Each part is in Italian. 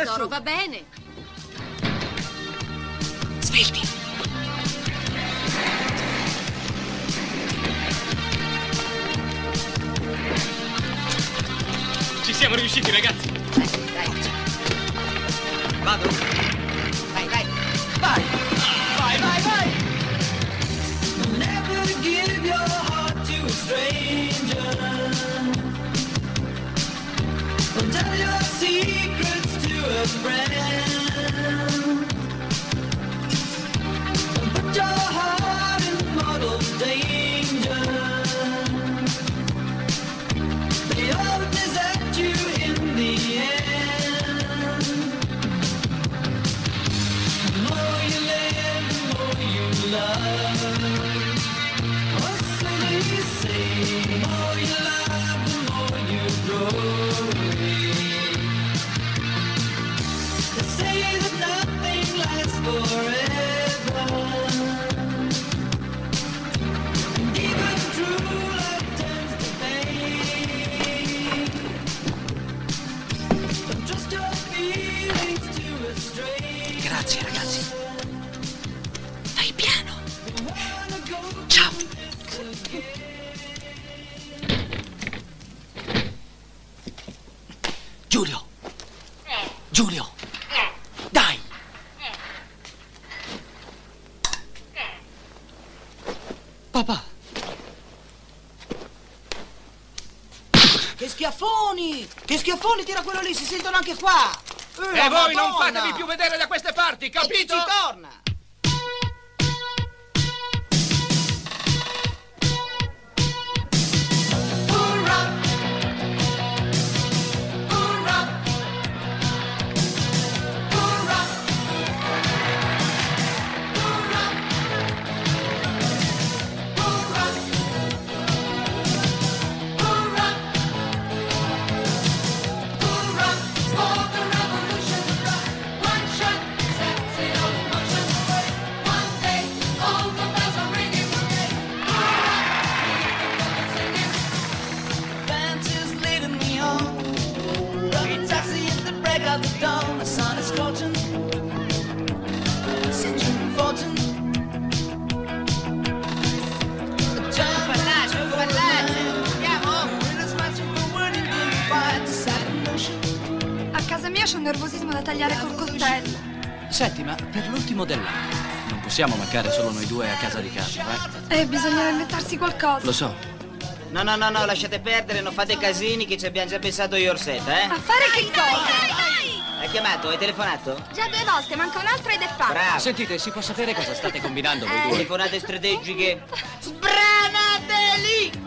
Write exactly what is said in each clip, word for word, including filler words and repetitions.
tesoro, va bene. Svelti. Ci siamo riusciti, ragazzi. Dai, dai. Vado? Vai, vai. Vai. Vai, vai, vai. Never give your heart to a stranger. Don't tell your secrets to a friend. Don't put your heart in mortal danger. They all desert you in the end. The more you live, the more you love. What so they say? The more you love, the more you grow. They say that nothing lasts forever. And even true love turns to pain. Don't trust your feelings to a stranger. Grazie, ragazzi. Dai piano. Ciao. Giulio. Giulio. Dai. Papà. Che schiaffoni! Che schiaffoni, tira quello lì, si sentono anche qua! Eh, E la voi non Madonna! fatevi più vedere da queste parti, E chi capito? ci torna? Fancy's leading me on. The taxi at the break of the dawn. The sun is scorching. Century fortune. Parlate, parlate! Andiamo! A casa mia c'è un nervosismo da tagliare col coltello. Senti, ma per l'ultimo dell'anno non possiamo mancare solo noi due a casa di casa, eh? Eh, bisogna inventarsi qualcosa. Lo so. No, no, no, no, lasciate perdere, non fate casini che ci abbiamo già pensato io e Orsetta, eh? A fare che cosa? Hai chiamato? Hai telefonato? Già due volte, manca un'altra ed è fatta. Bravo! Sentite, si può sapere cosa state combinando voi due? Telefonate strategiche. Sbranateli!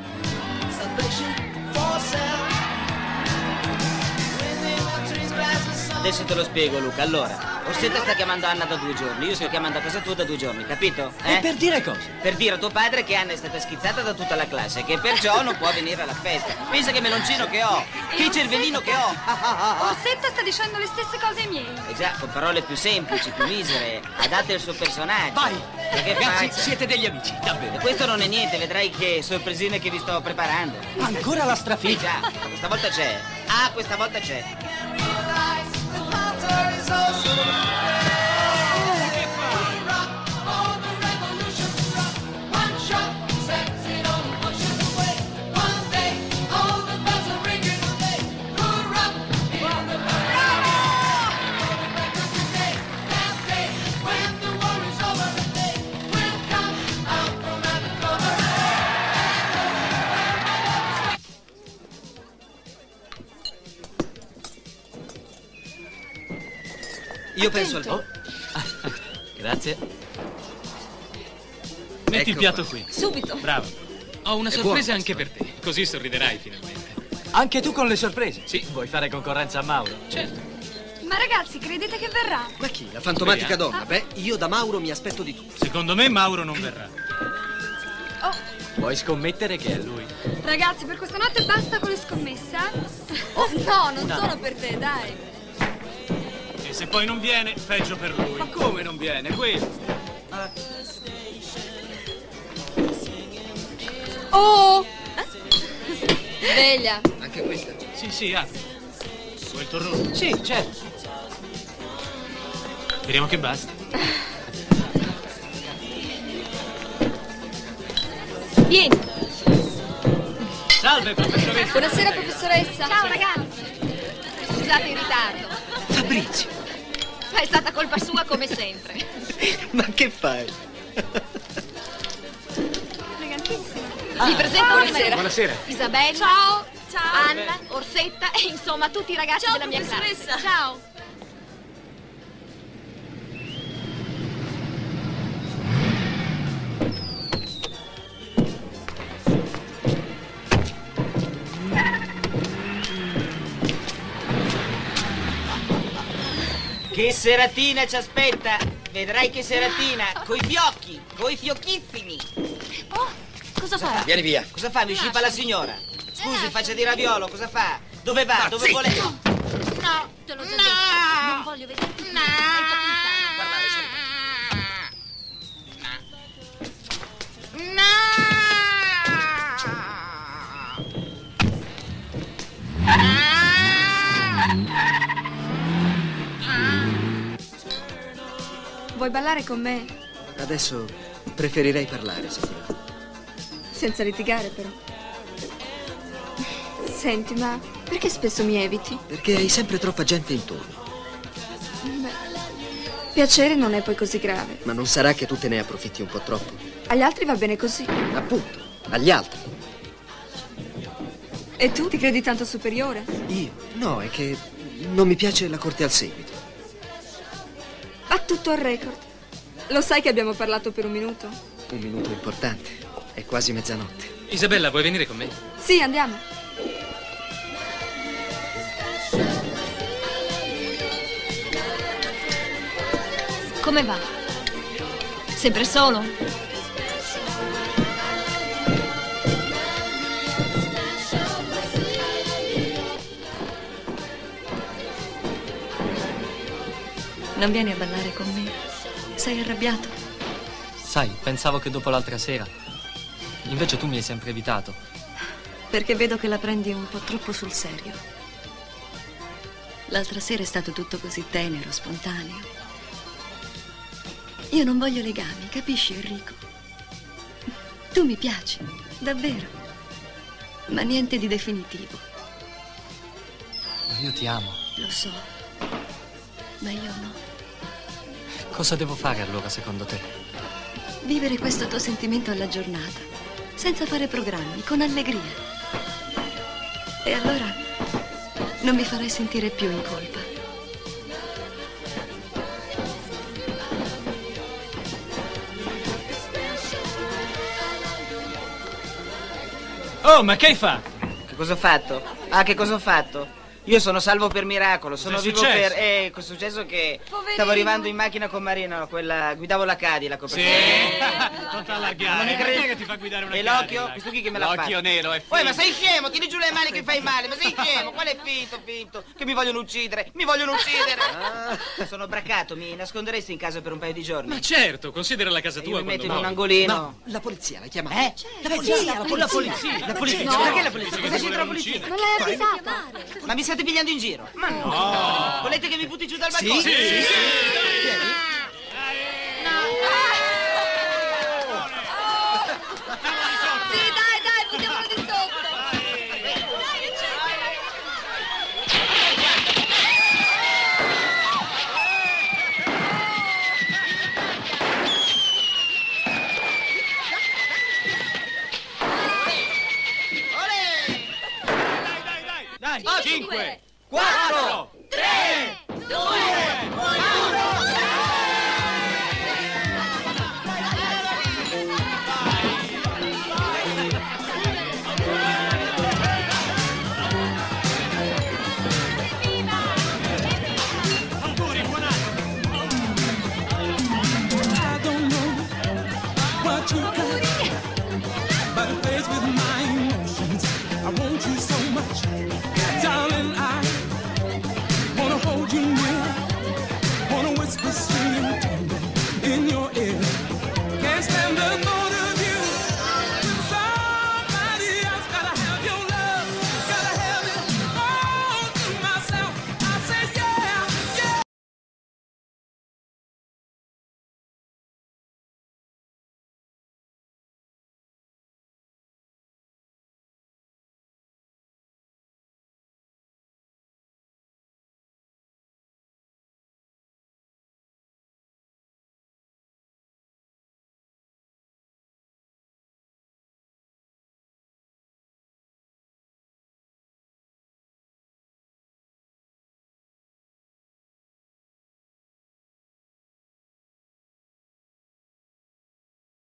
Adesso te lo spiego, Luca. Allora, Orsetta sta chiamando Anna da due giorni, io sto chiamando a casa tua da due giorni, capito? E Eh? per dire cosa? Per dire a tuo padre che Anna è stata schizzata da tutta la classe e che perciò non può venire alla festa. Pensa che meloncino che ho, che cervellino che ho. Ah, ah, ah, ah. Orsetta sta dicendo le stesse cose ai miei. Eh già, con parole più semplici, più misere, adatte al suo personaggio. Vai! Ma che Ragazzi, faccia? siete degli amici, E davvero. questo non è niente, vedrai che sorpresine che vi sto preparando. Ancora la Sì, strafiga. già, questa volta c'è. Ah, questa volta c'è. Io penso al... Oh. Grazie. Metti Ecco il piatto qua. qui. Subito. Bravo. Ho una È sorpresa buono, anche per te. Così sorriderai finalmente. Anche tu con le sorprese? Sì. Vuoi fare concorrenza a Mauro? Certo. Ma ragazzi, credete che verrà? Ma chi? La fantomatica Vediamo. donna? Beh, io da Mauro mi aspetto di tutto. Secondo me Mauro non verrà. Oh, Puoi scommettere che è lui. ragazzi, per questa notte basta con le scommesse, eh? Oh, no, non solo per te, dai. E se poi non viene, peggio per lui. Ma come non viene? Quello. Oh! Sveglia. Anche questa. Sì, sì, apri. Vuoi il torrone? Sì, certo. Speriamo che basti. Vieni. Salve, professoressa. Buonasera, professoressa. Ciao ragazzi. Scusate il ritardo. Fabrizio, È stata colpa sua come sempre. ma che fai? Vi presento buonasera. Buonasera. Isabella. Ciao. Ciao. Anna, Orsetta e insomma tutti i ragazzi della mia classe. Ciao. Che seratina ci aspetta! Vedrai che seratina! Coi fiocchi! Coi fiocchissimi! Oh, cosa fa? Vieni via. Cosa fa? Mi scipa la signora! Scusi, faccia di raviolo, cosa fa? Dove va? Dove vuole? No, te l'ho già detto. Non voglio vederti più. Hai capito? Vuoi ballare con me? Adesso preferirei parlare, sì. Senza litigare, però. Senti, ma perché spesso mi eviti? Perché hai sempre troppa gente intorno. Beh, piacere non è poi così grave. Ma non sarà che tu te ne approfitti un po' troppo? Agli altri va bene così. Appunto, agli altri. E tu ti credi tanto superiore? Io? No, è che non mi piace la corte al seguito. Ha tutto al record. Lo sai che abbiamo parlato per un minuto? Un minuto importante. È quasi mezzanotte. Isabella, vuoi venire con me? Sì, andiamo. Come va? Sempre solo? Non vieni a ballare con me? Sei arrabbiato? Sai, pensavo che dopo l'altra sera. Invece tu mi hai sempre evitato. Perché vedo che la prendi un po' troppo sul serio. L'altra sera è stato tutto così tenero, spontaneo. Io non voglio legami, capisci, Enrico? Tu mi piaci, davvero. Ma niente di definitivo. Ma io ti amo. Lo so, ma io no. Cosa devo fare allora, secondo te? Vivere questo tuo sentimento alla giornata, senza fare programmi, con allegria. E allora non mi farai sentire più in colpa. Oh, ma che hai fatto? Che cosa ho fatto? Ah, che cosa ho fatto? Io sono salvo per miracolo, sono Cos'è vivo successo? per... Eh, è successo che Poverino. stavo arrivando in macchina con Marina, quella... guidavo la Cadillac. Sì, perché- non t'allargare. Non mi Ma credi? chi è che ti fa guidare una E l'occhio? Cadillac? Questo chi che me l'ha fatto? L'occhio nero è Poi, ma finto. sei scemo? Tieni giù le mani che fai male, ma sei scemo? Qual è finto, finto? Che mi vogliono uccidere, mi vogliono uccidere! Ah. Sono braccato, mi nasconderesti in casa per un paio di giorni? Ma certo, considera la casa Io tua mi quando metto in un muori. angolino. No, la polizia, l'hai chiamata? Eh? La polizia, La polizia, la polizia. La polizia. No. Perché la polizia? Cosa c'entra la polizia? Non l'hai avvisata? Ma mi state pigliando in giro? Ma no! Volete che mi butti giù dal balcone? Sì, sì, sì. Sì, dai, dai, buttiamolo di sotto. Dai, Dai, cinque, quattro,